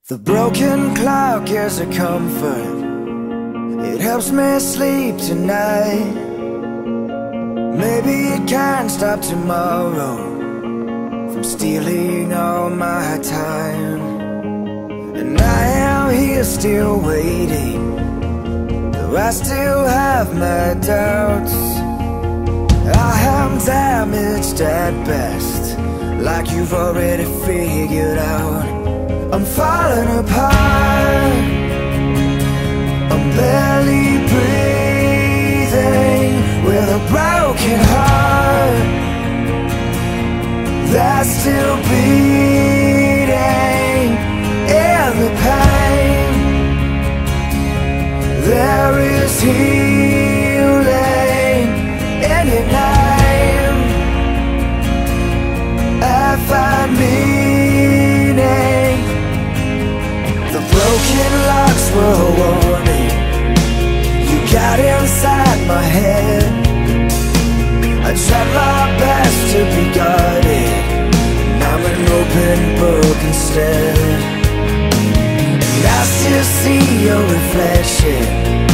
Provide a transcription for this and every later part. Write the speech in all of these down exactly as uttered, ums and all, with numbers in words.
The broken clock is a comfort. It helps me sleep tonight. Maybe it can't stop tomorrow from stealing all my time. And I am here still waiting, though I still have my doubts. I am damaged at best, like you've already figured out. I'm falling apart, I'm barely breathing, with a broken heart that's still beating. In the pain, there is healing in your name. I find meaning. The broken locks were a warning. You got inside my head. I tried my best to be guarded, and I'm an open book instead. And I still see your reflection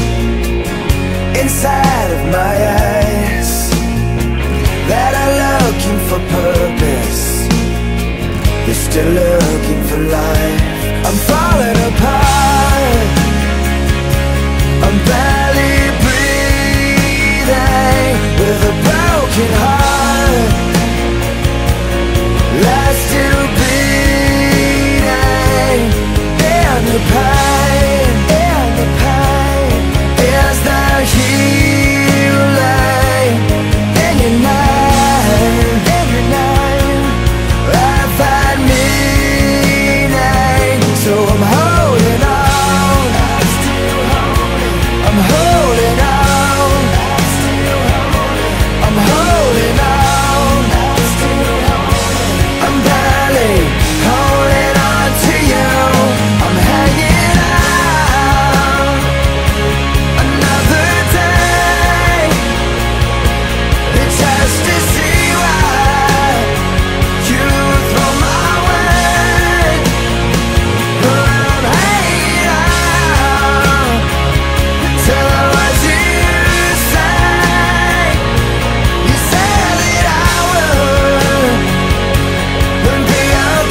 inside of my eyes, that are looking for purpose. You're still looking for life. I'm falling apart, I'm barely breathing, with a broken heart that's still beating. In the pain, in the pain, is there healing in your name, in your name. I find meaning, so I'm holding on, I'm holding on, I'm holding on, I'm barely holding on to you. I'm hanging out another day, just to see what you throw my way. I'm hanging out till what you say. You said that I would would be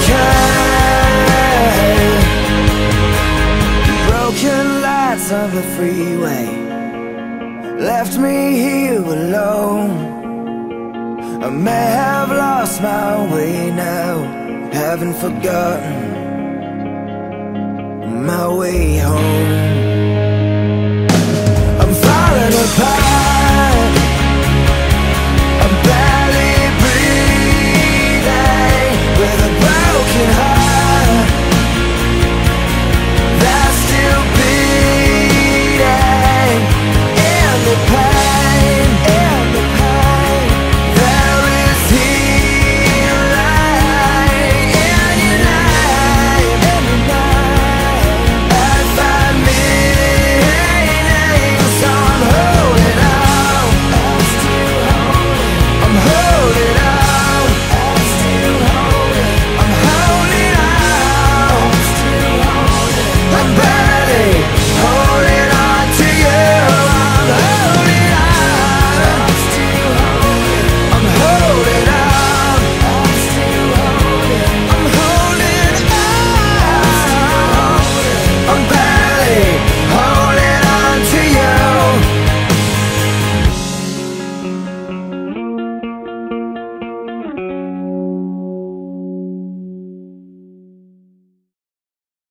okay. Broken lights on the freeway left me here alone. I may have lost my way now, haven't forgotten my way home.